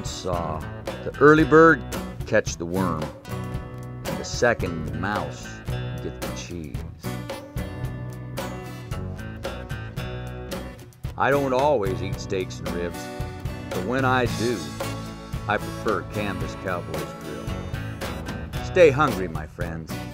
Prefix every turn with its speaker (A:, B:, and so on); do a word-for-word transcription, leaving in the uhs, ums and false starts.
A: saw. The early bird catch the worm, and the second mouse get the cheese. I don't always eat steaks and ribs, but when I do, I prefer Canvas Cowboy's grill. Stay hungry, my friends.